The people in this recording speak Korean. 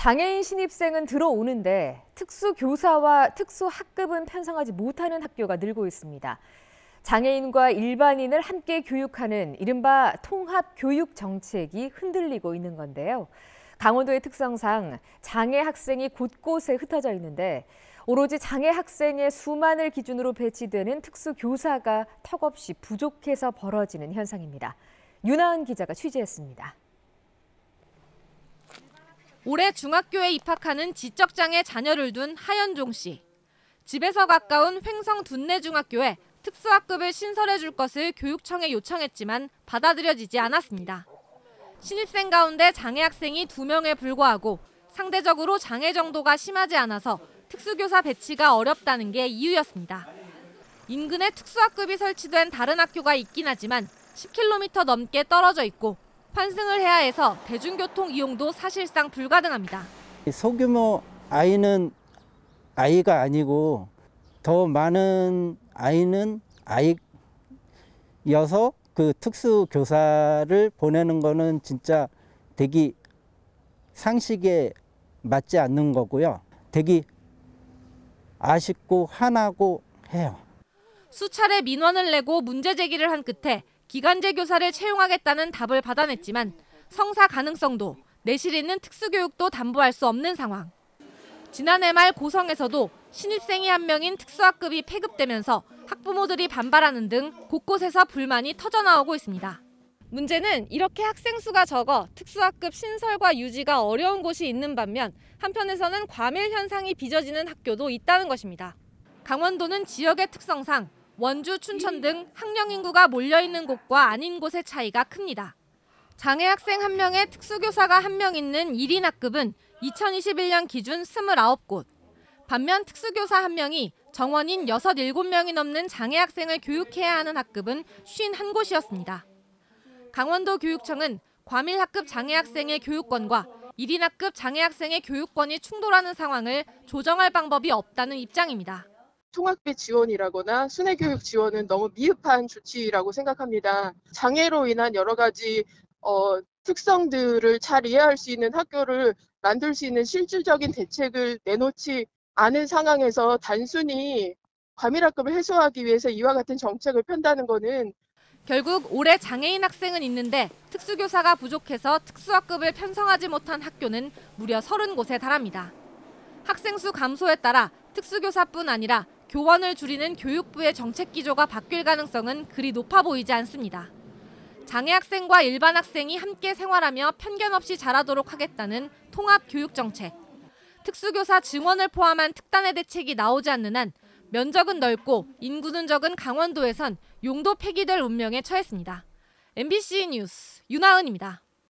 장애인 신입생은 들어오는데 특수교사와 특수학급은 편성하지 못하는 학교가 늘고 있습니다. 장애인과 일반인을 함께 교육하는 이른바 통합교육 정책이 흔들리고 있는 건데요. 강원도의 특성상 장애 학생이 곳곳에 흩어져 있는데 오로지 장애 학생의 수만을 기준으로 배치되는 특수교사가 턱없이 부족해서 벌어지는 현상입니다. 윤하은 기자가 취재했습니다. 올해 중학교에 입학하는 지적장애 자녀를 둔 하연종 씨. 집에서 가까운 횡성 둔내중학교에 특수학급을 신설해 줄 것을 교육청에 요청했지만 받아들여지지 않았습니다. 신입생 가운데 장애 학생이 2명에 불과하고 상대적으로 장애 정도가 심하지 않아서 특수교사 배치가 어렵다는 게 이유였습니다. 인근에 특수학급이 설치된 다른 학교가 있긴 하지만 10km 넘게 떨어져 있고 환승을 해야 해서 대중교통 이용도 사실상 불가능합니다. 소규모 아이는 아이가 아니고 더 많은 아이는 아이여서 그 특수교사를 보내는 거는 진짜 되게 상식에 맞지 않는 거고요. 되게 아쉽고 화나고 해요. 수차례 민원을 내고 문제 제기를 한 끝에 기간제 교사를 채용하겠다는 답을 받아냈지만 성사 가능성도 내실 있는 특수교육도 담보할 수 없는 상황. 지난해 말 고성에서도 신입생이 1명인 특수학급이 폐급되면서 학부모들이 반발하는 등 곳곳에서 불만이 터져나오고 있습니다. 문제는 이렇게 학생 수가 적어 특수학급 신설과 유지가 어려운 곳이 있는 반면 한편에서는 과밀 현상이 빚어지는 학교도 있다는 것입니다. 강원도는 지역의 특성상 원주, 춘천 등 학령 인구가 몰려있는 곳과 아닌 곳의 차이가 큽니다. 장애 학생 1명에 특수교사가 1명 있는 1인 학급은 2021년 기준 29곳. 반면 특수교사 1명이 정원인 6, 7명이 넘는 장애 학생을 교육해야 하는 학급은 51곳이었습니다. 강원도 교육청은 과밀 학급 장애 학생의 교육권과 1인 학급 장애 학생의 교육권이 충돌하는 상황을 조정할 방법이 없다는 입장입니다. 통학비 지원이라거나 순회교육 지원은 너무 미흡한 조치라고 생각합니다. 장애로 인한 여러 가지 특성들을 잘 이해할 수 있는 학교를 만들 수 있는 실질적인 대책을 내놓지 않은 상황에서 단순히 과밀학급을 해소하기 위해서 이와 같은 정책을 편다는 것은 결국 올해 장애인 학생은 있는데 특수교사가 부족해서 특수학급을 편성하지 못한 학교는 무려 30곳에 달합니다. 학생 수 감소에 따라 특수교사뿐 아니라 교원을 줄이는 교육부의 정책 기조가 바뀔 가능성은 그리 높아 보이지 않습니다. 장애 학생과 일반 학생이 함께 생활하며 편견 없이 자라도록 하겠다는 통합교육정책. 특수교사 증원을 포함한 특단의 대책이 나오지 않는 한 면적은 넓고 인구는 적은 강원도에선 용도 폐기될 운명에 처했습니다. MBC 뉴스 윤하은입니다.